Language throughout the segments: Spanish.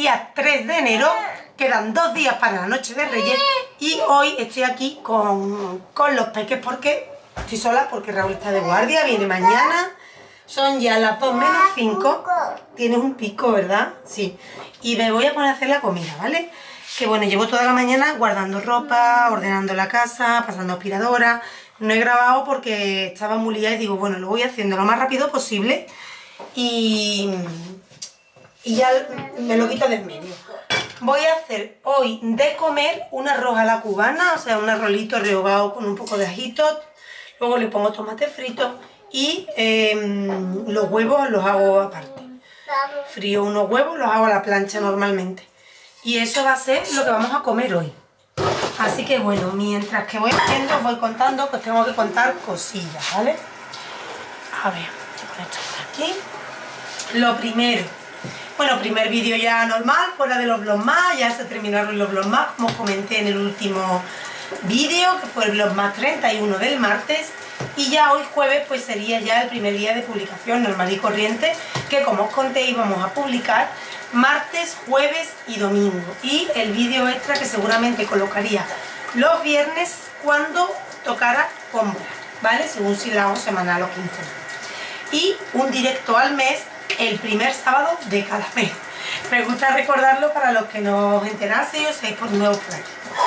día 3 de enero, quedan 2 días para la noche de Reyes y hoy estoy aquí con los peques porque estoy sola, porque Raúl está de guardia, viene mañana. Son ya las 2 menos 5. Tienes un pico, ¿verdad? Sí. Y me voy a poner a hacer la comida, ¿vale? Que bueno, llevo toda la mañana guardando ropa, ordenando la casa, pasando aspiradora. No he grabado porque estaba muy liada y digo, bueno, lo voy haciendo lo más rápido posible y ya me lo quito de en medio. Voy a hacer hoy de comer un arroz a la cubana, o sea, un arrolito rehogado con un poco de ajito. Luego le pongo tomate frito y los huevos los hago aparte. Frío unos huevos, los hago a la plancha normalmente. Y eso va a ser lo que vamos a comer hoy. Así que bueno, mientras que voy haciendo, os voy contando, pues tengo que contar cosillas, ¿vale? A ver, voy a poner esto por aquí. Lo primero, bueno, primer vídeo ya normal, fuera de los vlogmas, ya se terminaron los vlogmas, como os comenté en el último vídeo, que fue el vlogmas 31 del martes. Y ya hoy jueves pues sería ya el primer día de publicación normal y corriente, que como os conté íbamos a publicar martes, jueves y domingo. Y el vídeo extra que seguramente colocaría los viernes cuando tocara compra, ¿vale? Según si la hago semanal o quincenal. Y un directo al mes el primer sábado de cada mes. Me gusta recordarlo para los que no os enteraseis o seáis por nuevos por aquí.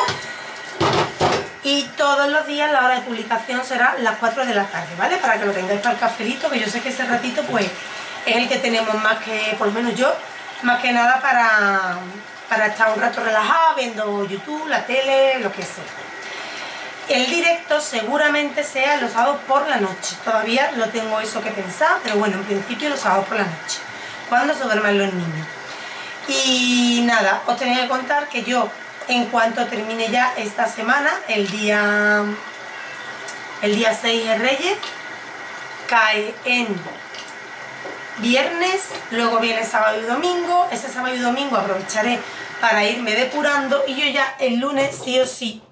Y todos los días la hora de publicación será las 4 de la tarde, ¿vale? Para que lo tengáis para el cafelito, que yo sé que ese ratito pues es el que tenemos más que, por lo menos yo, más que nada para estar un rato relajado viendo YouTube, la tele, lo que sea. El directo seguramente sea los sábados por la noche. Todavía lo tengo eso que pensar, pero bueno, en principio los sábados por la noche, cuando se duerman los niños. Y nada, os tenía que contar que yo, en cuanto termine ya esta semana, el día 6 de Reyes, cae en viernes, luego viene sábado y domingo. Ese sábado y domingo aprovecharé para irme depurando y yo ya el lunes sí o sí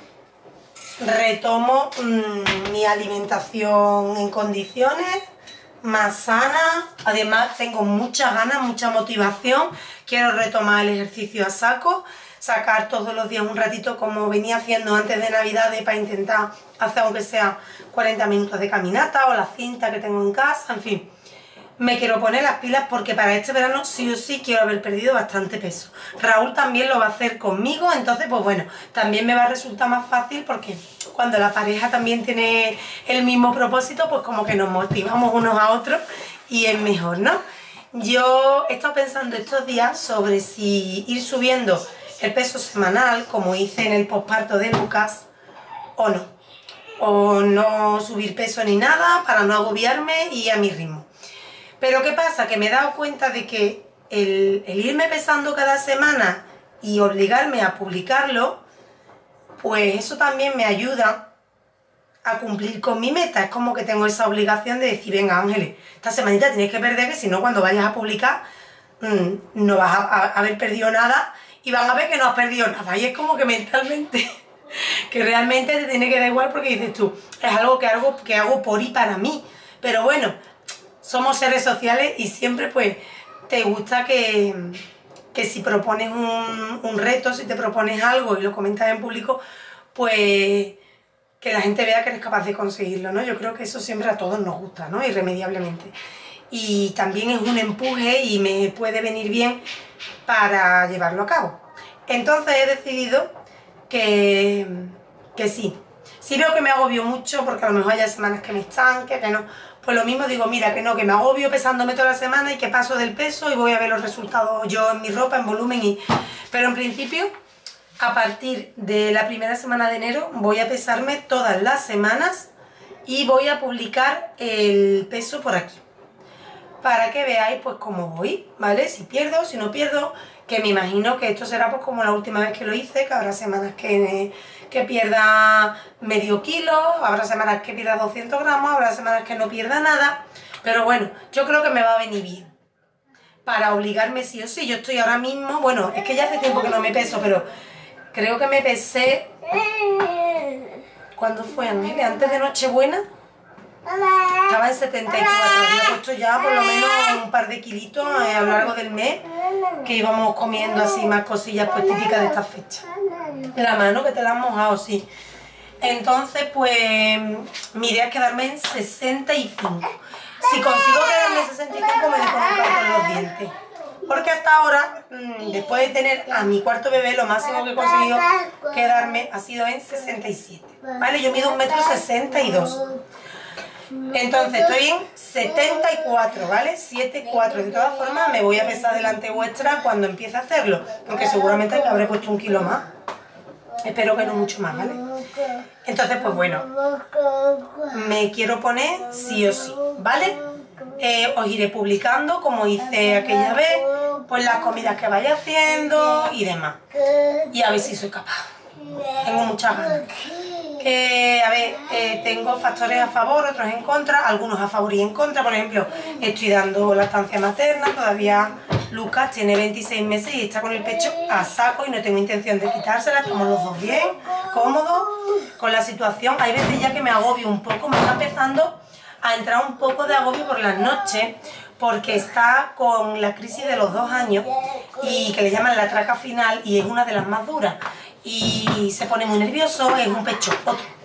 retomo mi alimentación en condiciones, más sana. Además tengo muchas ganas, mucha motivación, quiero retomar el ejercicio a saco, sacar todos los días un ratito como venía haciendo antes de Navidades para intentar hacer aunque sea 40 minutos de caminata o la cinta que tengo en casa, en fin. Me quiero poner las pilas porque para este verano sí o sí quiero haber perdido bastante peso. Raúl también lo va a hacer conmigo, entonces pues bueno, también me va a resultar más fácil porque cuando la pareja también tiene el mismo propósito, pues como que nos motivamos unos a otros y es mejor, ¿no? Yo he estado pensando estos días sobre si ir subiendo el peso semanal, como hice en el posparto de Lucas, o no subir peso ni nada para no agobiarme y a mi ritmo. Pero ¿qué pasa? Que me he dado cuenta de que el irme pesando cada semana y obligarme a publicarlo, pues eso también me ayuda a cumplir con mi meta. Es como que tengo esa obligación de decir, venga Ángeles, esta semanita tienes que perder, que si no cuando vayas a publicar no vas a haber perdido nada y van a ver que no has perdido nada. Y es como que mentalmente, que realmente te tiene que dar igual porque dices tú, es algo que hago por y para mí. Pero bueno, somos seres sociales y siempre pues te gusta que si propones un reto, si te propones algo y lo comentas en público, pues que la gente vea que eres capaz de conseguirlo, ¿no? Yo creo que eso siempre a todos nos gusta, ¿no? Irremediablemente. Y también es un empuje y me puede venir bien para llevarlo a cabo. Entonces he decidido que sí. Si veo que me agobio mucho, porque a lo mejor hay semanas que me estanque, que no, pues lo mismo digo, mira, que no, que me agobio pesándome toda la semana y que paso del peso y voy a ver los resultados yo en mi ropa, en volumen. Pero en principio, a partir de la primera semana de enero, voy a pesarme todas las semanas y voy a publicar el peso por aquí. Para que veáis pues cómo voy, ¿vale? Si pierdo, si no pierdo, que me imagino que esto será pues como la última vez que lo hice, que habrá semanas que pierda medio kilo, habrá semanas que pierda 200 gramos, habrá semanas que no pierda nada, pero bueno, yo creo que me va a venir bien para obligarme sí o sí. Yo estoy ahora mismo, bueno, es que ya hace tiempo que no me peso, pero creo que me pesé, ¿cuándo fue, Ángeles? Antes de Nochebuena, estaba en 74, había puesto ya por lo menos un par de kilitos a lo largo del mes que íbamos comiendo así más cosillas pues típicas de esta fecha. La mano que te la has mojado, sí. Entonces pues mi idea es quedarme en 65. Si consigo quedarme en 65 me desconecto con los dientes. Porque hasta ahora, después de tener a mi cuarto bebé, lo máximo que he conseguido quedarme ha sido en 67. ¿Vale? Yo mido 1,62 m. Entonces estoy en 74, ¿vale? 74. De todas formas me voy a pesar delante vuestra cuando empiece a hacerlo. Porque seguramente que habré puesto 1 kilo más. Espero que no mucho más, ¿vale? Entonces, pues bueno, me quiero poner sí o sí, ¿vale? Os iré publicando, como hice aquella vez, pues las comidas que vaya haciendo y demás. Y a ver si soy capaz. Tengo muchas ganas. A ver, tengo factores a favor, otros en contra, algunos a favor y en contra. Por ejemplo, estoy dando lactancia materna, todavía Lucas tiene 26 meses y está con el pecho a saco y no tengo intención de quitársela. Estamos los dos bien, cómodos con la situación. Hay veces ya que me agobio un poco, me está empezando a entrar un poco de agobio por las noches porque está con la crisis de los 2 años y que le llaman la traca final y es una de las más duras. Y se pone muy nervioso, es un pecho,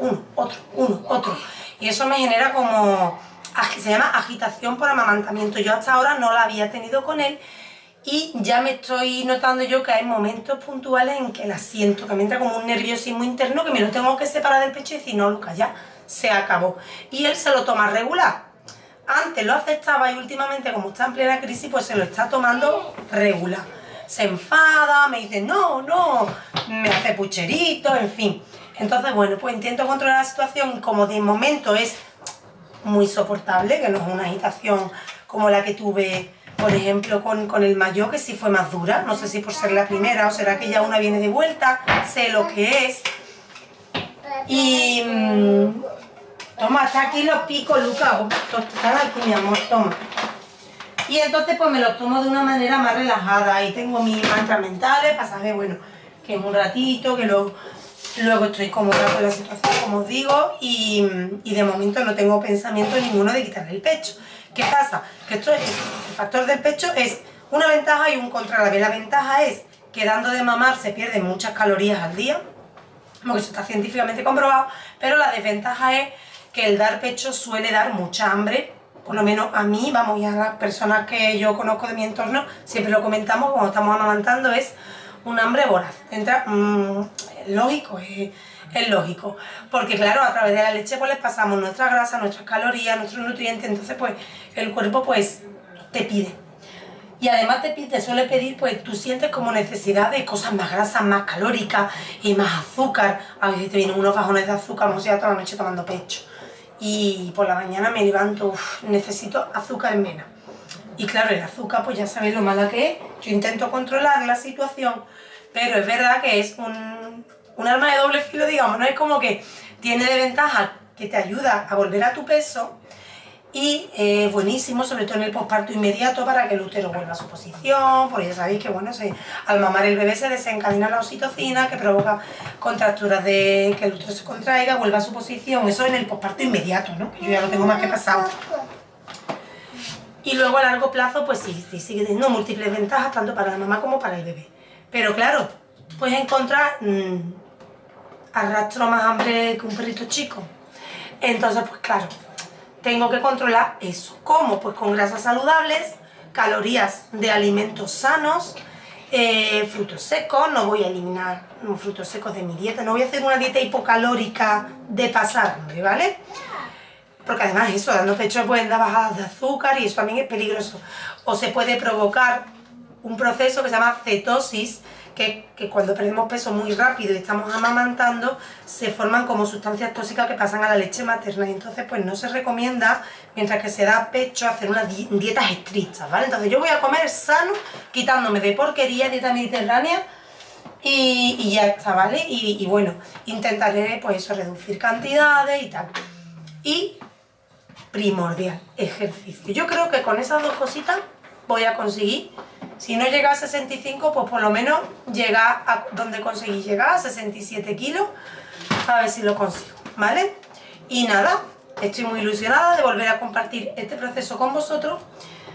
otro. Y eso me genera como, se llama agitación por amamantamiento. Yo hasta ahora no la había tenido con él y ya me estoy notando yo que hay momentos puntuales en que la siento, que me entra como un nerviosismo interno que me lo tengo que separar del pecho y decir, no, Lucas, ya se acabó. Y él se lo toma regular. Antes lo aceptaba y últimamente, como está en plena crisis, pues se lo está tomando regular. Se enfada, me dice no, me hace pucheritos, en fin. Entonces, bueno, pues intento controlar la situación, como de momento es muy soportable, que no es una agitación como la que tuve, por ejemplo, con el mayor, que sí fue más dura. No sé si por ser la primera o será que ya una viene de vuelta, sé lo que es. Y toma, está aquí los picos, Lucas, están aquí, mi amor, toma. Y entonces pues me los tomo de una manera más relajada y tengo mis mantras mentales para saber, bueno, que es un ratito, que luego estoy cómoda con la situación, como os digo, y de momento no tengo pensamiento ninguno de quitarle el pecho. ¿Qué pasa? Que el factor del pecho es una ventaja y un contra la vez. La ventaja es que dando de mamar se pierden muchas calorías al día, porque eso está científicamente comprobado, pero la desventaja es que el dar pecho suele dar mucha hambre. Por lo menos a mí, vamos, y a las personas que yo conozco de mi entorno, siempre lo comentamos cuando estamos amamantando, es un hambre voraz. Entra, lógico, es lógico. Porque claro, a través de la leche pues les pasamos nuestra grasa, nuestras calorías, nuestros nutrientes, entonces pues el cuerpo pues te pide. Y además te suele pedir, pues tú sientes como necesidad de cosas más grasas, más calóricas y más azúcar. A veces te vienen unos bajones de azúcar, como si toda la noche tomando pecho. Y por la mañana me levanto, necesito azúcar en vena. Y claro, el azúcar, pues ya sabéis lo mala que es. Yo intento controlar la situación, pero es verdad que es un arma de doble filo, digamos, ¿no? Es como que tiene de ventaja que te ayuda a volver a tu peso y buenísimo, sobre todo en el posparto inmediato, para que el útero vuelva a su posición, porque ya sabéis que, bueno, al mamar el bebé se desencadena la oxitocina, que provoca contracturas de que el útero se contraiga, vuelva a su posición. Eso en el posparto inmediato, ¿no? Que yo ya lo tengo más que pasado. Y luego a largo plazo, pues sí, sigue teniendo múltiples ventajas, tanto para la mamá como para el bebé. Pero claro, pues en contra, arrastro más hambre que un perrito chico. Entonces, pues claro, tengo que controlar eso. ¿Cómo? Pues con grasas saludables, calorías de alimentos sanos, frutos secos. No voy a eliminar frutos secos de mi dieta, no voy a hacer una dieta hipocalórica de pasar hambre, ¿vale? Porque además eso, dando pecho pueden dar bajadas de azúcar y eso también es peligroso. O se puede provocar un proceso que se llama cetosis, que cuando perdemos peso muy rápido y estamos amamantando, se forman como sustancias tóxicas que pasan a la leche materna. Y entonces pues no se recomienda, mientras que se da pecho, hacer unas dietas estrictas, ¿vale? Entonces yo voy a comer sano, quitándome de porquería, dieta mediterránea, y ya está, ¿vale? Y bueno, intentaré pues eso, reducir cantidades y tal. Y primordial, ejercicio. Yo creo que con esas dos cositas voy a conseguir, si no llega a 65, pues por lo menos llegar a donde conseguí llegar, a 67 kilos, a ver si lo consigo, ¿vale? Y nada, estoy muy ilusionada de volver a compartir este proceso con vosotros,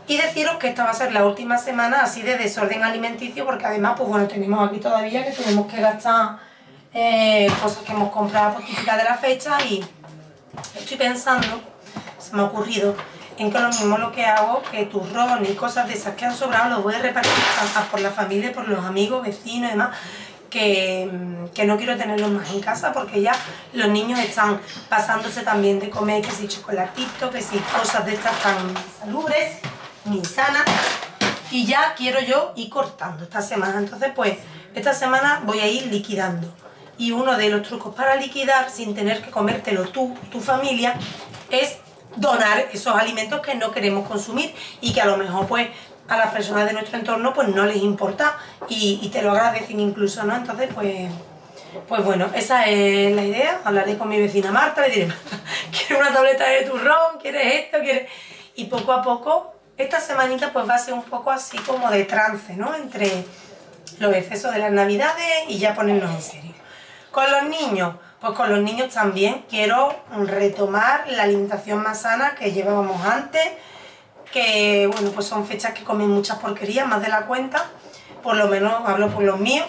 Y deciros que esta va a ser la última semana así de desorden alimenticio, porque además, pues bueno, tenemos aquí todavía que tenemos que gastar cosas que hemos comprado pues, típicas de la fecha, y estoy pensando, se me ha ocurrido, en que lo mismo lo que hago, que turrón y cosas de esas que han sobrado, los voy a repartir por la familia, por los amigos, vecinos y demás, que no quiero tenerlos más en casa, porque ya los niños están pasándose también de comer, que si chocolatito, que si cosas de estas tan salubres, ni sanas, y ya quiero yo ir cortando esta semana. Entonces pues esta semana voy a ir liquidando, y uno de los trucos para liquidar sin tener que comértelo tú, tu familia, es donar esos alimentos que no queremos consumir y que a lo mejor pues a las personas de nuestro entorno pues no les importa y te lo agradecen incluso, ¿no? Entonces pues bueno, esa es la idea. Hablaré con mi vecina Marta, le diré, ¿quieres una tableta de turrón? ¿Quieres esto? ¿Quieres? Y poco a poco, esta semanita pues va a ser un poco así como de trance, ¿no? Entre los excesos de las navidades y ya ponernos en serio. Con los niños, pues con los niños también quiero retomar la alimentación más sana que llevábamos antes, que bueno, pues son fechas que comen muchas porquerías, más de la cuenta, por lo menos hablo por los míos,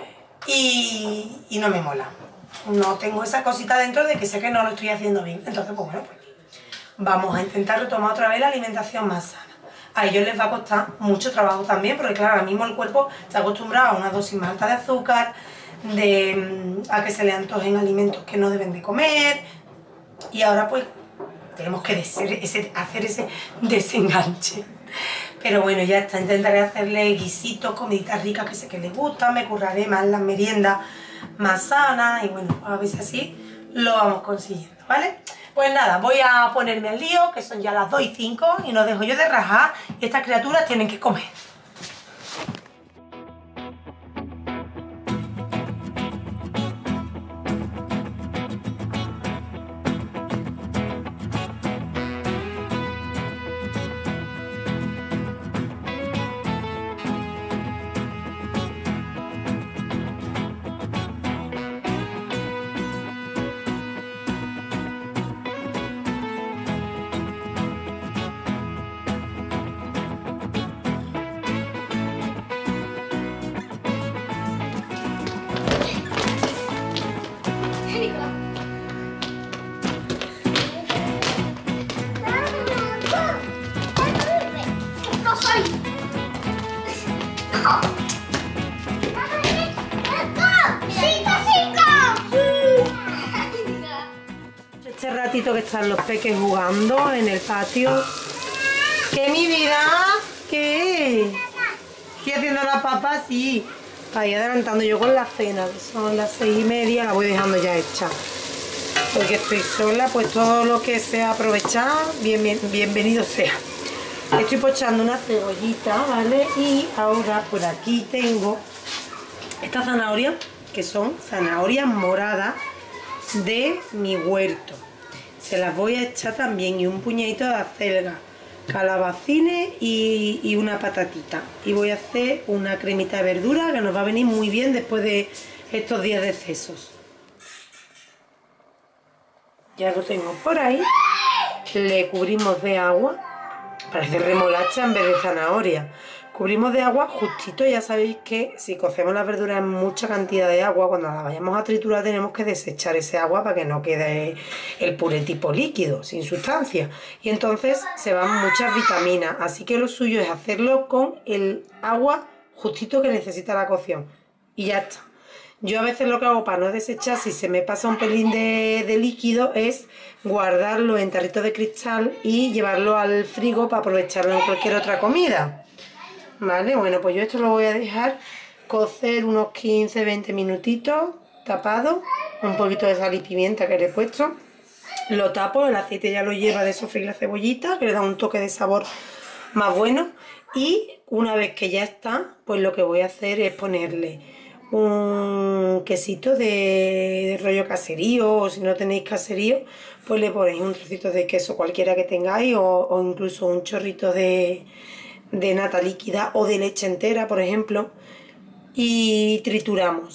y no me mola. No tengo esa cosita dentro de que sé que no lo estoy haciendo bien. Entonces, pues bueno, pues vamos a intentar retomar otra vez la alimentación más sana. A ellos les va a costar mucho trabajo también, porque claro, ahora mismo el cuerpo está acostumbrado a una dosis más alta de azúcar, a que se le antojen alimentos que no deben de comer, y ahora pues tenemos que hacer ese desenganche. Pero bueno, ya está, intentaré hacerle guisitos, comiditas ricas que sé que les gustan, me curraré más las meriendas más sanas, y bueno, a ver si así lo vamos consiguiendo, ¿vale? Pues nada, voy a ponerme al lío, que son ya las 2:05 y no dejo yo de rajar, y estas criaturas tienen que comer. Este ratito que están los peques jugando en el patio. ¿Qué, mi vida? ¿Qué? Estoy haciendo la papa, sí. Ahí adelantando yo con la cena, que son las 6:30, la voy dejando ya hecha. Porque estoy sola, pues todo lo que sea aprovechar, bienvenido sea. Estoy pochando una cebollita, ¿vale? Y ahora por aquí tengo estas zanahorias, que son zanahorias moradas de mi huerto. Se las voy a echar también, y un puñadito de acelga, calabacines y una patatita. Y voy a hacer una cremita de verdura que nos va a venir muy bien después de estos días de excesos. Ya lo tengo por ahí. Le cubrimos de agua. Parece remolacha en vez de zanahoria. Cubrimos de agua justito. Ya sabéis que si cocemos las verduras en mucha cantidad de agua, cuando las vayamos a triturar tenemos que desechar ese agua para que no quede el puré tipo líquido, sin sustancia. Y entonces se van muchas vitaminas. Así que lo suyo es hacerlo con el agua justito que necesita la cocción. Y ya está. Yo a veces lo que hago para no desechar, si se me pasa un pelín de líquido, es guardarlo en tarritos de cristal y llevarlo al frigo para aprovecharlo en cualquier otra comida. Vale, bueno, pues yo esto lo voy a dejar cocer unos 15-20 minutitos, tapado, un poquito de sal y pimienta que le he puesto. Lo tapo, el aceite ya lo lleva de sofreír la cebollita, que le da un toque de sabor más bueno. Y una vez que ya está, pues lo que voy a hacer es ponerle un quesito de rollo caserío, o si no tenéis caserío, pues le ponéis un trocito de queso cualquiera que tengáis, o incluso un chorrito de nata líquida o de leche entera, por ejemplo, y trituramos.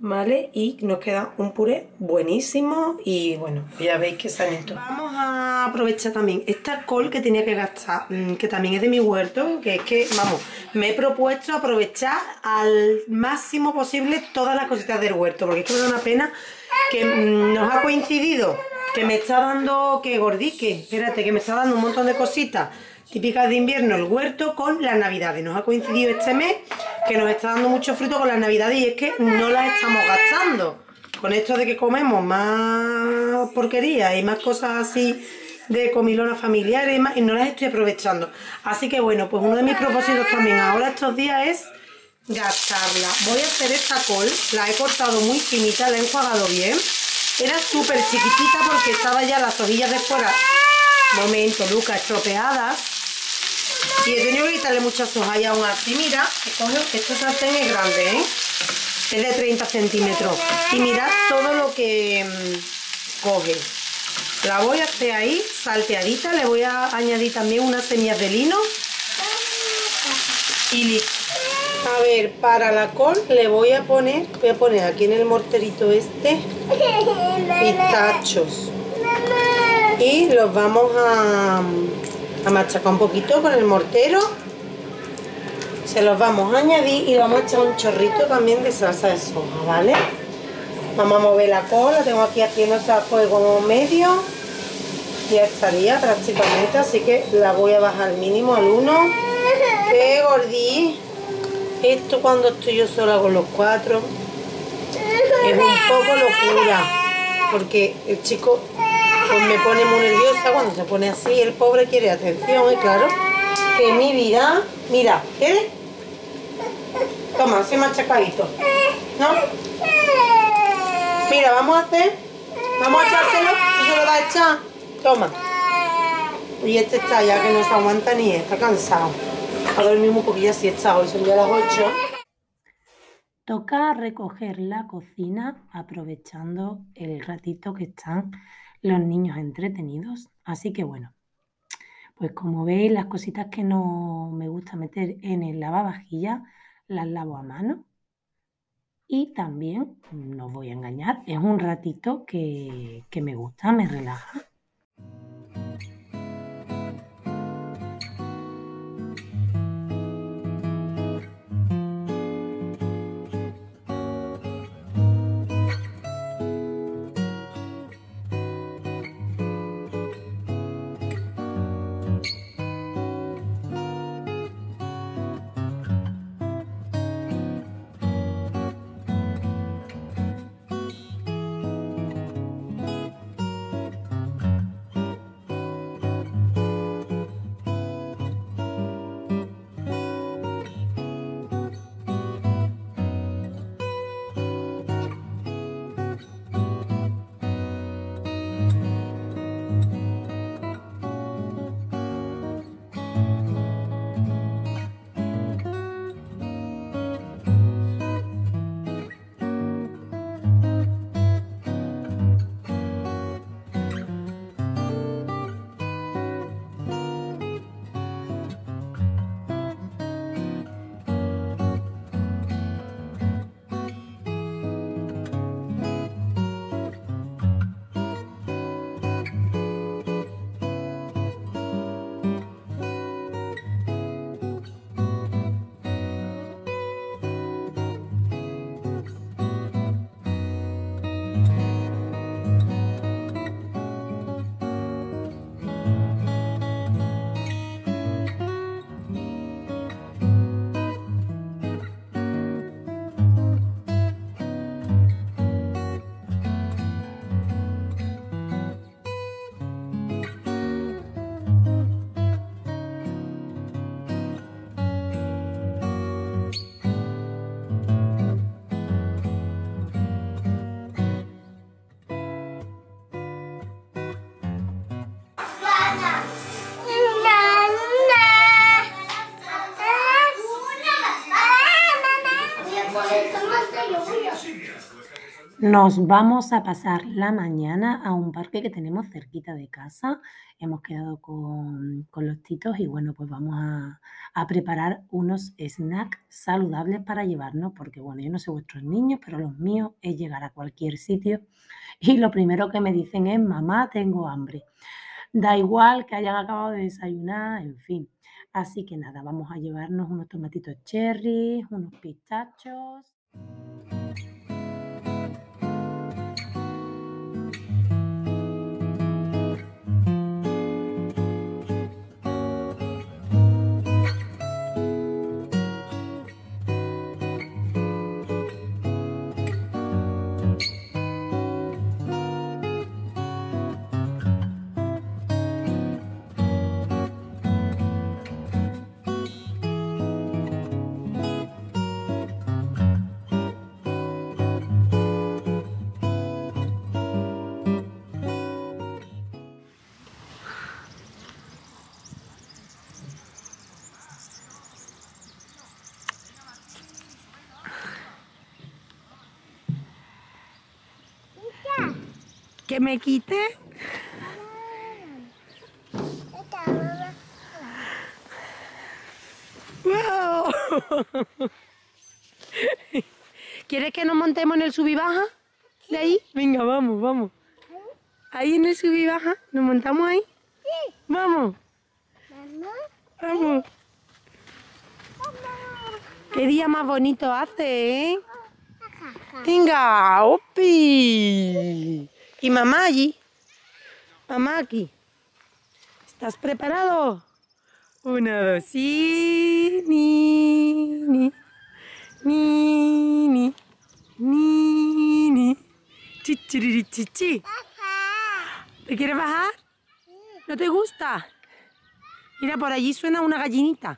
¿vale? Y nos queda un puré buenísimo y bueno, pues ya veis que sanito. Vamos a aprovechar también esta col que tenía que gastar, que también es de mi huerto, que es que, vamos, me he propuesto aprovechar al máximo posible todas las cositas del huerto, porque es que me da una pena que nos ha coincidido, que me está dando, que gordique, espérate, que me está dando un montón de cositas típicas de invierno el huerto con las navidades. Nos ha coincidido este mes que nos está dando mucho fruto con las navidades y es que no las estamos gastando. Con esto de que comemos más porquería y más cosas así de comilona familiares y no las estoy aprovechando. Así que bueno, pues uno de mis propósitos también ahora estos días es gastarla. Voy a hacer esta col, la he cortado muy finita, la he enjuagado bien. Era súper chiquitita porque estaba ya las hojillas de fuera, momento, Luca, estropeadas. Y he tenido que quitarle muchas hojas y aún así, mira, este sartén es grande, ¿eh? Es de 30 centímetros. Y mirad todo lo que coge. La voy a hacer ahí, salteadita. Le voy a añadir también unas semillas de lino. Y listo. A ver, para la col le voy a poner aquí en el morterito este pistachos. Y los vamos a machacar un poquito con el mortero. Se los vamos a añadir y vamos a echar un chorrito también de salsa de soja, ¿vale? Vamos a mover la col, la tengo aquí haciéndose a fuego medio. Ya estaría prácticamente, así que la voy a bajar al mínimo, al 1. ¡Qué gordí! Esto cuando estoy yo sola con los 4 es un poco locura, porque el chico pues me pone muy nerviosa cuando se pone así. El pobre quiere atención y claro que mi vida, mira, ¿quieres? Toma, así machacadito, ¿no? Mira, vamos a echárselo, ¿tú se lo vas a echar? Toma. Y este está ya que no se aguanta ni está cansado. A dormir un poquillo así está hoy, son ya las 8. Toca recoger la cocina aprovechando el ratito que están los niños entretenidos. Así que bueno, pues como veis, las cositas que no me gusta meter en el lavavajillas las lavo a mano. Y también, no os voy a engañar, es un ratito que me gusta, me relaja. Nos vamos a pasar la mañana a un parque que tenemos cerquita de casa. Hemos quedado con los titos y bueno, pues vamos a preparar unos snacks saludables para llevarnos, porque bueno, yo no sé vuestros niños, pero los míos es llegar a cualquier sitio y lo primero que me dicen es: mamá, tengo hambre. Da igual que hayan acabado de desayunar, en fin. Así que nada, vamos a llevarnos unos tomatitos cherry, unos pistachos. ¿Que me quite? ¡Wow! ¿Quieres que nos montemos en el sub y baja? ¿De ahí? Venga, vamos, vamos. Ahí en el sub y baja, ¿nos montamos ahí? Sí. Vamos. Vamos. Qué día más bonito hace, ¿eh? Venga, ¡opi! ¿Y mamá allí? Mamá aquí. ¿Estás preparado? 1, 2, sí, ni, chichiririchichi. ¿Te quieres bajar? ¿No te gusta? Mira, por allí suena una gallinita.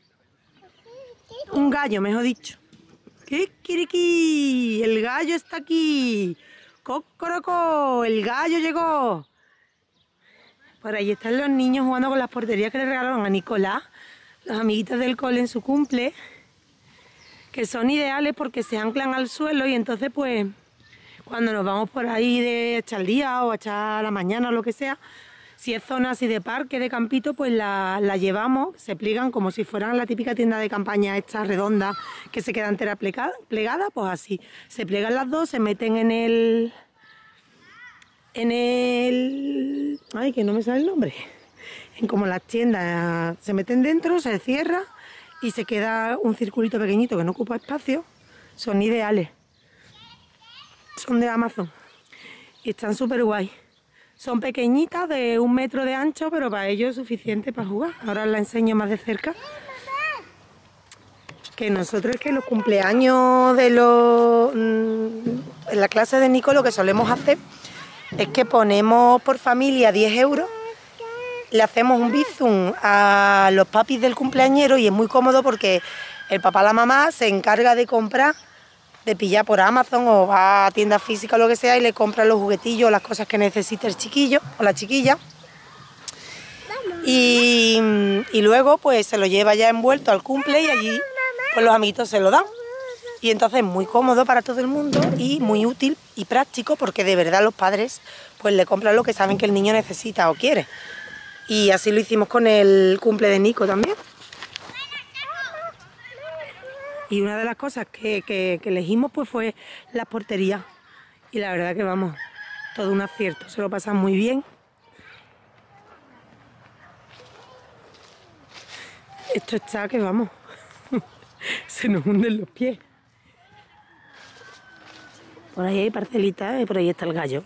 Un gallo, mejor dicho. ¡Kikiriki! El gallo está aquí. ¡Cocoroco! El gallo llegó. Por ahí están los niños jugando con las porterías que le regalaron a Nicolás, los amiguitos del cole en su cumple, que son ideales porque se anclan al suelo y entonces pues cuando nos vamos por ahí de echar el día o a echar la mañana o lo que sea, si es zona así de parque, de campito, pues la llevamos, se pliegan como si fueran la típica tienda de campaña esta redonda que se queda entera plegada, pues así. Se pliegan las dos, se meten en el... Ay, que no me sale el nombre. En como las tiendas, se meten dentro, se cierra y se queda un circulito pequeñito que no ocupa espacio. Son ideales. Son de Amazon. Y están súper guay. Son pequeñitas, de 1 metro de ancho, pero para ellos es suficiente para jugar. Ahora os la enseño más de cerca. Que nosotros es que los cumpleaños de los... en la clase de Nico lo que solemos hacer es que ponemos por familia 10 euros, le hacemos un bizum a los papis del cumpleañero y es muy cómodo porque el papá o la mamá se encarga de comprar, de pillar por Amazon o va a tiendas físicas o lo que sea y le compra los juguetillos o las cosas que necesita el chiquillo o la chiquilla. Y luego pues se lo lleva ya envuelto al cumple y allí pues los amiguitos se lo dan. Y entonces es muy cómodo para todo el mundo y muy útil y práctico porque de verdad los padres pues le compran lo que saben que el niño necesita o quiere. Y así lo hicimos con el cumple de Nico también. Y una de las cosas que elegimos pues fue las porterías. Y la verdad que vamos, todo un acierto, se lo pasan muy bien. Esto está que vamos, se nos hunden los pies. Por ahí hay parcelitas y por ahí está el gallo.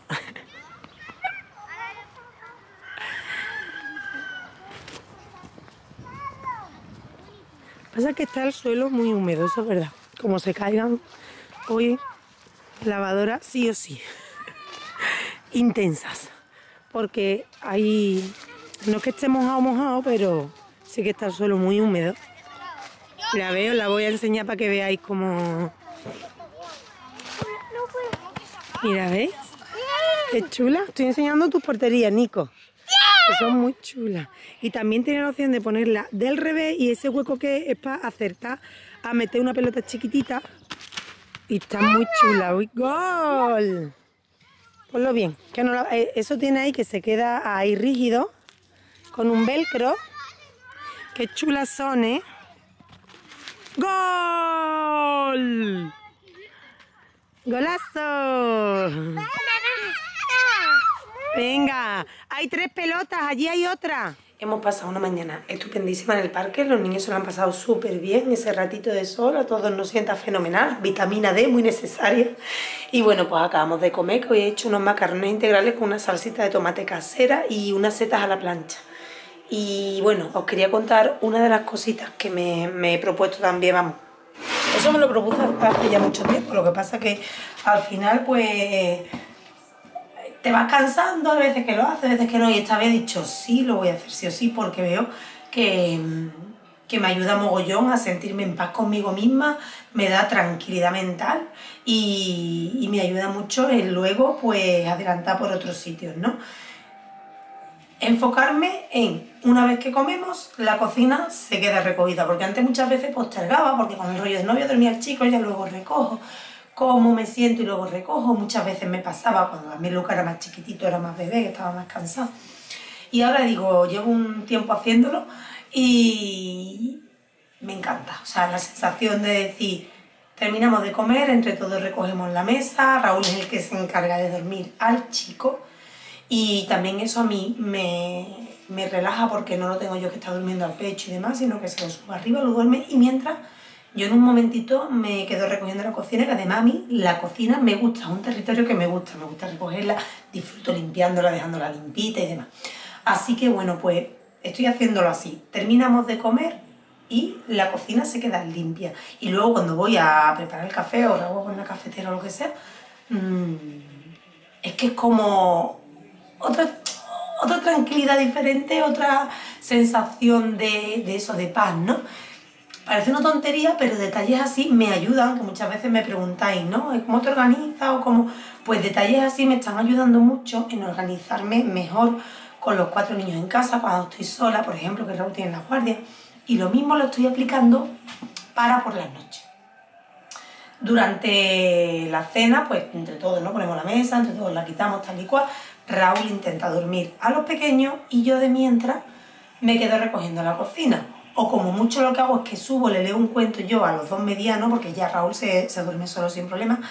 Pasa que está el suelo muy húmedo, eso es verdad. Como se caigan hoy, lavadoras sí o sí. Intensas. Porque hay... No es que esté mojado, pero sí que está el suelo muy húmedo. La veo, la voy a enseñar para que veáis cómo... Mira, ¿ves? Qué chula. Estoy enseñando tus porterías, Nico. Que son muy chulas. Y también tiene la opción de ponerla del revés y ese hueco que es para acertar a meter una pelota chiquitita Y está muy chula. ¡Uy, gol! Ponlo bien, que no eso tiene ahí que se queda ahí rígido, con un velcro. ¡Qué chulas son, eh! ¡Gol! ¡Golazo! Venga, hay 3 pelotas, allí hay otra. Hemos pasado una mañana estupendísima en el parque, los niños se lo han pasado súper bien, ese ratito de sol, a todos nos sienta fenomenal, vitamina D muy necesaria. Y bueno, pues acabamos de comer, que hoy he hecho unos macarrones integrales con una salsita de tomate casera y unas setas a la plancha. Y bueno, os quería contar una de las cositas que me he propuesto también, vamos. Eso me lo propuse hace ya mucho tiempo, lo que pasa que al final pues te vas cansando, a veces que lo haces, a veces que no, y esta vez he dicho sí, lo voy a hacer sí o sí, porque veo que me ayuda mogollón a sentirme en paz conmigo misma, me da tranquilidad mental y me ayuda mucho en luego pues adelantar por otros sitios, ¿no? Enfocarme en, una vez que comemos, la cocina se queda recogida, porque antes muchas veces postergaba, porque con el rollo de novio dormía el chico, ya luego recojo, como me siento y luego recojo. Muchas veces me pasaba cuando también Luca era más chiquitito, era más bebé, que estaba más cansado. Y ahora digo, llevo un tiempo haciéndolo y me encanta. O sea, la sensación de decir, terminamos de comer, entre todos recogemos la mesa, Raúl es el que se encarga de dormir al chico y también eso a mí me relaja porque no lo tengo yo que estar durmiendo al pecho y demás, sino que se lo subo arriba, lo duerme y mientras yo en un momentito me quedo recogiendo la cocina, que además a mí la cocina me gusta, es un territorio que me gusta recogerla, disfruto limpiándola, dejándola limpita y demás. Así que bueno, pues estoy haciéndolo así, terminamos de comer y la cocina se queda limpia. Y luego cuando voy a preparar el café o hago con la cafetera o lo que sea, es que es como otra tranquilidad diferente, otra sensación de eso, de paz, ¿no? Parece una tontería, pero detalles así me ayudan, que muchas veces me preguntáis, ¿no? ¿Cómo te organizas? O cómo... Pues detalles así me están ayudando mucho en organizarme mejor con los 4 niños en casa, cuando estoy sola, por ejemplo, que Raúl tiene la guardia. Y lo mismo lo estoy aplicando para por las noches. Durante la cena, pues entre todos, ¿no? Ponemos la mesa, entre todos la quitamos tal y cual. Raúl intenta dormir a los pequeños y yo de mientras me quedo recogiendo la cocina. O como mucho lo que hago es que subo, le leo un cuento yo a los 2 medianos, porque ya Raúl se duerme solo sin problema,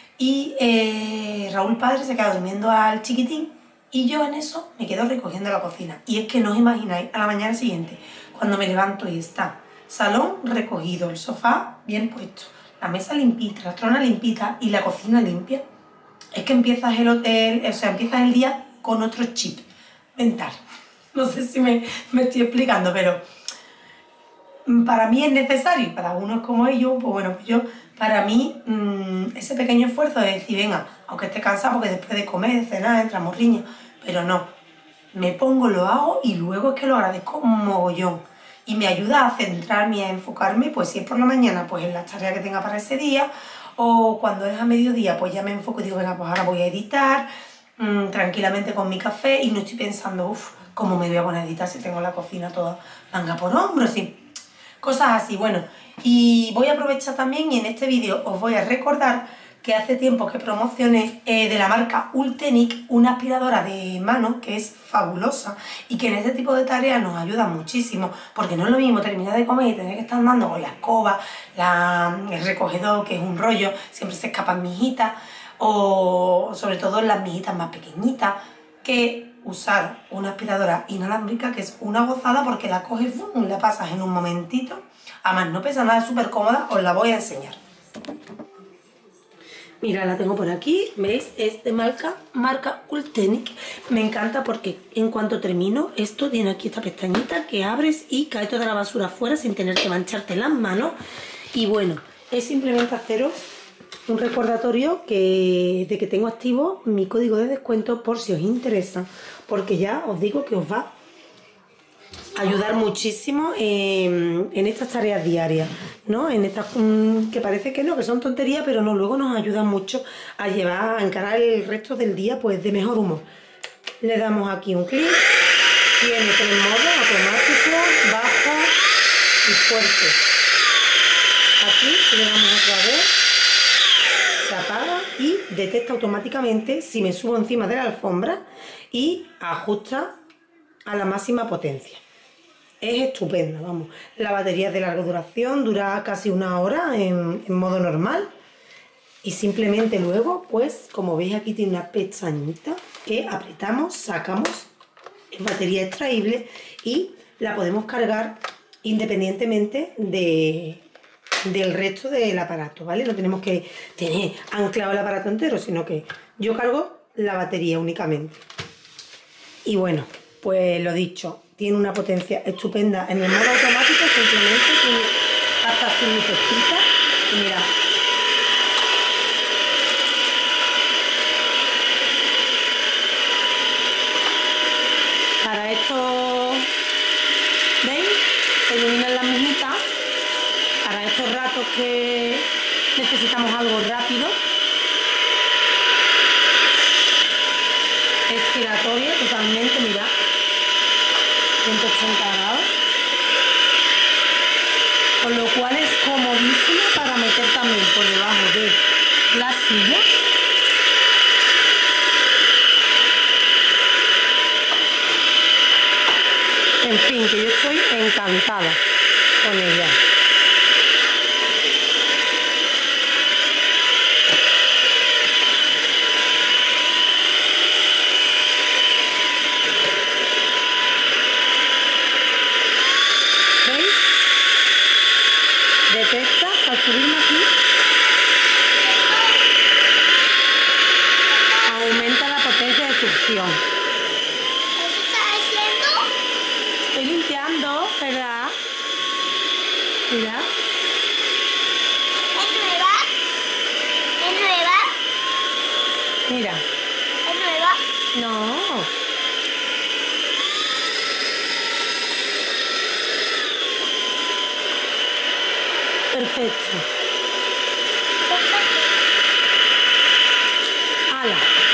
y Raúl padre se queda durmiendo al chiquitín, y yo en eso me quedo recogiendo la cocina. Y es que no os imagináis, a la mañana siguiente, cuando me levanto y está salón recogido, el sofá bien puesto, la mesa limpita, la trona limpita y la cocina limpia, es que empiezas empiezas el día con otro chip mental. No sé si me estoy explicando, pero para mí es necesario, para unos como ellos, pues bueno, pues yo, para mí, ese pequeño esfuerzo de decir, venga, aunque esté cansado, porque después de comer, de cenar, entramos riñas, pero no, me pongo, lo hago y luego es que lo agradezco un mogollón. Y me ayuda a centrarme y a enfocarme, pues si es por la mañana, pues en las tareas que tenga para ese día, o cuando es a mediodía, pues ya me enfoco y digo, venga, pues ahora voy a editar, tranquilamente con mi café, y no estoy pensando, uff, ¿cómo me voy a poner a editar si tengo la cocina toda manga por hombro? Sí. Cosas así, bueno, y voy a aprovechar también y en este vídeo os voy a recordar que hace tiempo que promocioné de la marca Ultenic una aspiradora de mano que es fabulosa y que en este tipo de tareas nos ayuda muchísimo, porque no es lo mismo terminar de comer y tener que estar andando con la escoba, el recogedor, que es un rollo, siempre se escapan mijitas, o sobre todo las mijitas más pequeñitas, que usar una aspiradora inalámbrica, que es una gozada porque la coges, ¡fum!, la pasas en un momentito. Además no pesa nada, es súper cómoda, os la voy a enseñar. Mira, la tengo por aquí, ¿veis? Es de marca Ultenic. Me encanta porque en cuanto termino, esto tiene aquí esta pestañita que abres y cae toda la basura afuera sin tener que mancharte las manos. Y bueno, es simplemente haceros un recordatorio de que tengo activo mi código de descuento por si os interesa, porque ya os digo que os va a ayudar muchísimo en estas tareas diarias, ¿no? En estas que parece que no, que son tonterías, pero no, luego nos ayuda mucho a llevar, a encarar el resto del día pues de mejor humor. Le damos aquí un clic, tiene 3 modos, automático, bajo y fuerte. Aquí, si le damos otra vez, se apaga y detecta automáticamente si me subo encima de la alfombra y ajusta a la máxima potencia. Es estupenda, vamos. La batería es de larga duración, dura casi 1 hora en modo normal. Y simplemente luego, pues, como veis aquí tiene una pestañita que apretamos, sacamos, es batería extraíble y la podemos cargar independientemente del resto del aparato, ¿vale? No tenemos que tener anclado el aparato entero, sino que yo cargo la batería únicamente. Y bueno, pues lo dicho, tiene una potencia estupenda en el modo automático, simplemente tiene hasta su lucecita. Y mirad. Para esto, ¿veis? Se iluminan las mijitas. Para estos ratos que necesitamos algo rápido. Es giratoria totalmente, mirad. 180 grados. Con lo cual es comodísimo para meter también por debajo de la silla. En fin, que yo estoy encantada con ella. ¿Veis? Detecta al subirme aquí. Aumenta la potencia de succión. Estoy limpiando, ¿verdad? Mira. ¿Es nueva? ¿Es nueva? Mira. ¿Es nueva? No. Perfecto. ¡Hala!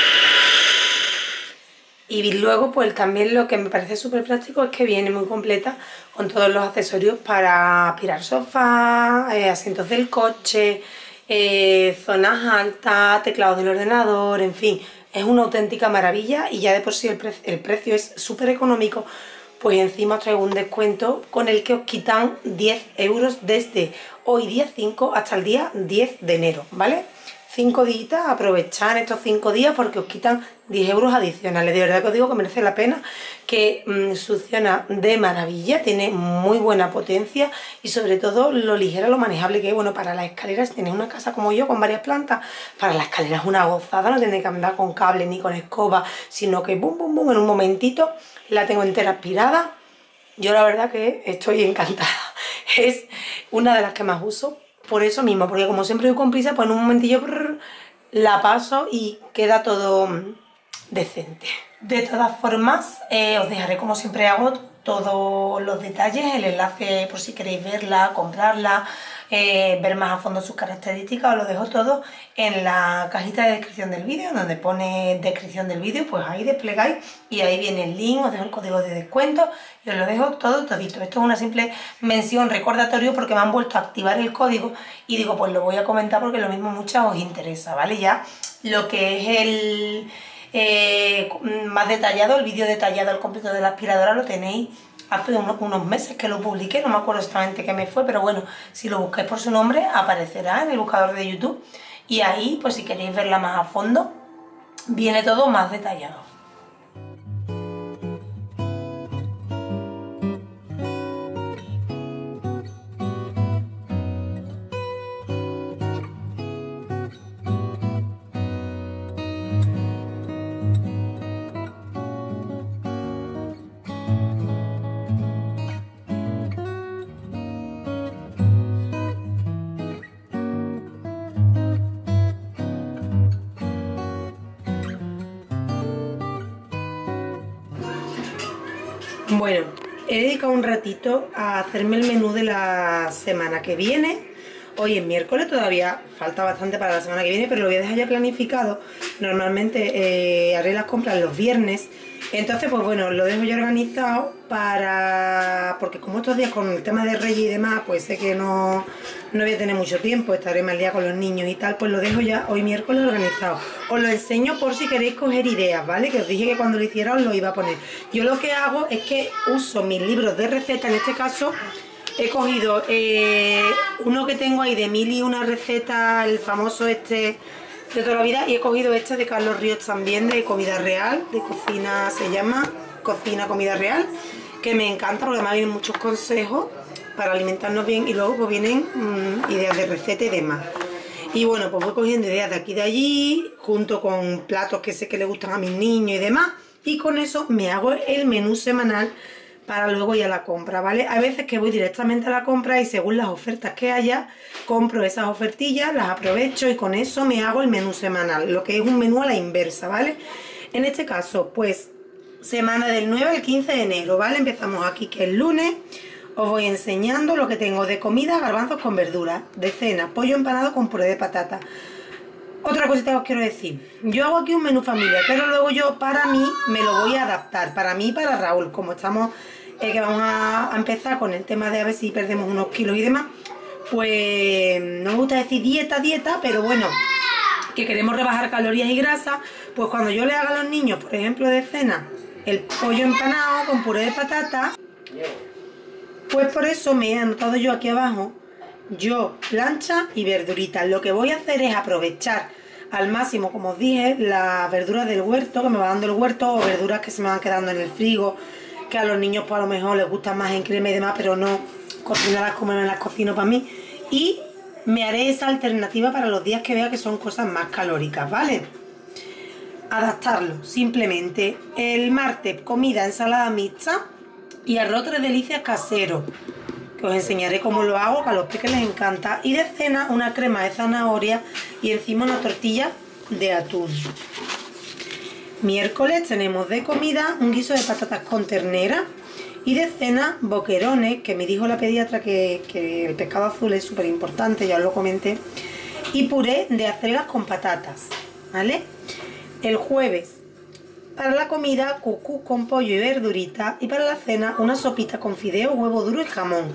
Y luego pues también lo que me parece súper práctico es que viene muy completa con todos los accesorios para aspirar sofá, asientos del coche, zonas altas, teclado del ordenador, en fin, es una auténtica maravilla y ya de por sí el precio es súper económico, pues encima os traigo un descuento con el que os quitan 10 euros desde hoy día 5 hasta el día 10 de enero, ¿vale? 5 días, aprovechad estos 5 días porque os quitan 10 euros adicionales. De verdad que os digo que merece la pena, que succiona de maravilla, tiene muy buena potencia y sobre todo lo ligera, lo manejable que es. Bueno, para las escaleras, si tenéis una casa como yo con varias plantas, para las escaleras es una gozada, no tenéis que andar con cable ni con escoba, sino que bum, bum, bum, en un momentito la tengo entera aspirada. Yo la verdad que estoy encantada, es una de las que más uso. Por eso mismo, porque como siempre voy con prisa, pues en un momentillo la paso y queda todo decente. De todas formas, os dejaré como siempre hago todos los detalles, el enlace por si queréis verla, comprarla, ver más a fondo sus características, os lo dejo todo en la cajita de descripción del vídeo, donde pone descripción del vídeo, pues ahí desplegáis y ahí viene el link, os dejo el código de descuento y os lo dejo todo todito. Esto es una simple mención, recordatorio, porque me han vuelto a activar el código y digo, pues lo voy a comentar porque lo mismo muchas os interesa, ¿vale? Ya lo que es el más detallado, el vídeo detallado al completo de la aspiradora lo tenéis hace unos meses que lo publiqué, no me acuerdo exactamente qué mes fue, pero bueno, si lo buscáis por su nombre aparecerá en el buscador de YouTube y ahí, pues si queréis verla más a fondo, viene todo más detallado. Bueno, he dedicado un ratito a hacerme el menú de la semana que viene. Hoy es miércoles, todavía falta bastante para la semana que viene, pero lo voy a dejar ya planificado. Normalmente haré las compras los viernes Entonces, pues bueno, lo dejo ya organizado porque como estos días con el tema de Reyes y demás, pues sé que no voy a tener mucho tiempo, estaré más al día con los niños y tal, pues lo dejo ya hoy miércoles organizado. Os lo enseño por si queréis coger ideas, ¿vale? Que os dije que cuando lo hiciera os lo iba a poner. Yo lo que hago es que uso mis libros de recetas, en este caso he cogido uno que tengo ahí de 1001 recetas, el famoso este de toda la vida, y he cogido este de Carlos Ríos también, de comida real, de cocina, se llama Cocina Comida Real, que me encanta porque además vienen muchos consejos para alimentarnos bien y luego pues vienen ideas de receta y demás. Y bueno, pues voy cogiendo ideas de aquí y de allí, junto con platos que sé que le gustan a mis niños y demás, y con eso me hago el menú semanal para luego ir a la compra, ¿vale? Hay veces que voy directamente a la compra y según las ofertas que haya, compro esas ofertillas, las aprovecho y con eso me hago el menú semanal, lo que es un menú a la inversa, ¿vale? En este caso, pues, semana del 9 al 15 de enero, ¿vale? Empezamos aquí que es el lunes, os voy enseñando lo que tengo de comida, garbanzos con verduras, de cena, pollo empanado con puré de patata. Otra cosita que os quiero decir, yo hago aquí un menú familiar, pero luego yo para mí me lo voy a adaptar, para mí y para Raúl, como estamos, que vamos a empezar con el tema de a ver si perdemos unos kilos y demás, pues no me gusta decir dieta, pero bueno, que queremos rebajar calorías y grasas, pues cuando yo le haga a los niños, por ejemplo de cena, el pollo empanado con puré de patata, pues por eso me he anotado yo aquí abajo, yo plancha y verduritas. Lo que voy a hacer es aprovechar al máximo, como os dije, las verduras del huerto, que me va dando el huerto, o verduras que se me van quedando en el frigo, que a los niños pues a lo mejor les gustan más en crema y demás, pero no cocinarlas como me las cocino para mí. Y me haré esa alternativa para los días que vea que son cosas más calóricas, ¿vale? Adaptarlo, simplemente. El martes, comida, ensalada mixta y arroz tres delicias casero, que os enseñaré cómo lo hago, que a los peques les encanta. Y de cena, una crema de zanahoria y encima una tortilla de atún. Miércoles tenemos de comida un guiso de patatas con ternera. Y de cena, boquerones, que me dijo la pediatra que el pescado azul es súper importante, ya os lo comenté. Y puré de acelgas con patatas, ¿vale? El jueves, para la comida, cuscús con pollo y verdurita. Y para la cena, una sopita con fideo, huevo duro y jamón.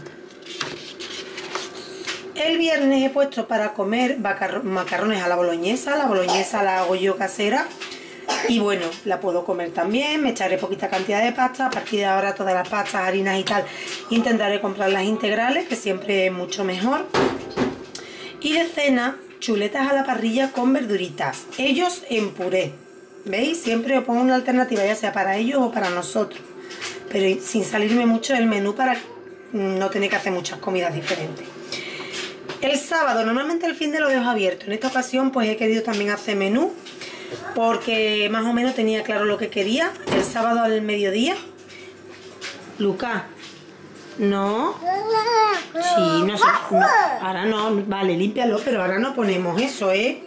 El viernes he puesto para comer macarrones a la boloñesa. La boloñesa la hago yo casera. Y bueno, la puedo comer también. Me echaré poquita cantidad de pasta. A partir de ahora todas las pastas, harinas y tal, intentaré comprar las integrales, que siempre es mucho mejor. Y de cena, chuletas a la parrilla con verduritas. Ellos en puré. ¿Veis? Siempre os pongo una alternativa, ya sea para ellos o para nosotros. Pero sin salirme mucho del menú para no tener que hacer muchas comidas diferentes. El sábado, normalmente el fin de lo dejo abierto. En esta ocasión pues he querido también hacer menú, porque más o menos tenía claro lo que quería. El sábado al mediodía. Lucas, no. Sí, no sé. No, ahora no, vale, límpialo, pero ahora no ponemos eso, ¿eh?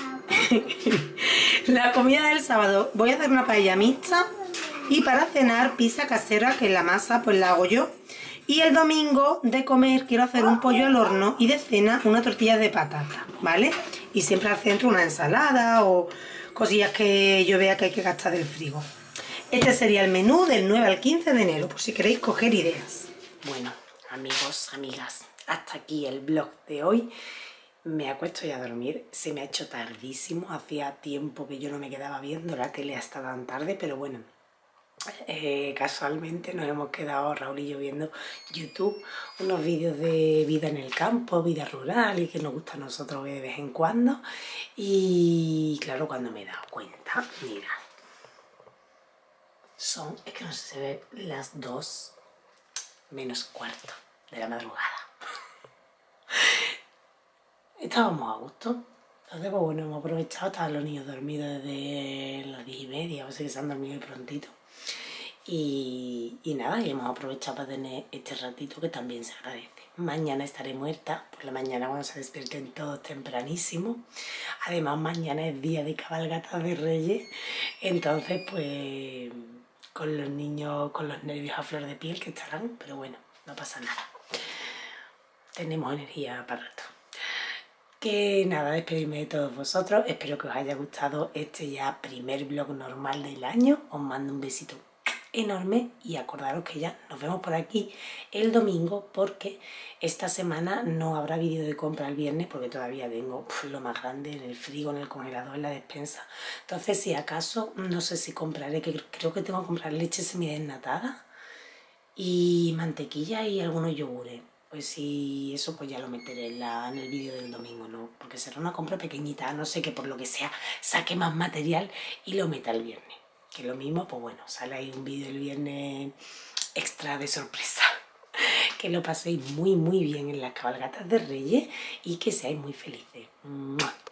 La comida del sábado, voy a hacer una paella mixta. Y para cenar, pizza casera, que la masa pues la hago yo. Y el domingo de comer quiero hacer un pollo al horno y de cena una tortilla de patata, ¿vale? Y siempre al centro una ensalada o cosillas que yo vea que hay que gastar del frigo. Este sería el menú del 9 al 15 de enero, por si queréis coger ideas. Bueno, amigos, amigas, hasta aquí el vlog de hoy. Me acuesto ya a dormir, se me ha hecho tardísimo, hacía tiempo que yo no me quedaba viendo la tele hasta tan tarde, pero bueno, casualmente nos hemos quedado Raúl y yo viendo YouTube, unos vídeos de vida en el campo, vida rural y que nos gusta a nosotros ver de vez en cuando. Y claro, cuando me he dado cuenta, mira, es que no sé, se ve las 2 menos cuarto de la madrugada. Estábamos a gusto, entonces pues bueno, hemos aprovechado, estaban los niños dormidos desde las 10:30, o sea que se han dormido prontito. Y nada, y hemos aprovechado para tener este ratito que también se agradece. Mañana estaré muerta, por la mañana cuando se despierten todos tempranísimo. Además mañana es día de cabalgata de Reyes, entonces pues con los niños, con los nervios a flor de piel que estarán, pero bueno, no pasa nada. Tenemos energía para rato. Que nada, despedirme de todos vosotros. Espero que os haya gustado este ya primer vlog normal del año. Os mando un besito enorme y acordaros que ya nos vemos por aquí el domingo, porque esta semana no habrá vídeo de compra el viernes porque todavía tengo lo más grande en el frigo, en el congelador, en la despensa. Entonces, si acaso, no sé si compraré, que creo que tengo que comprar leche semidesnatada y mantequilla y algunos yogures. Pues si eso, pues ya lo meteré en el vídeo del domingo, ¿no? Porque será una compra pequeñita, no sé, que por lo que sea saque más material y lo meta el viernes. Que lo mismo, pues bueno, sale ahí un vídeo el viernes extra de sorpresa. Que lo paséis muy muy bien en las cabalgatas de Reyes y que seáis muy felices. ¡Mua!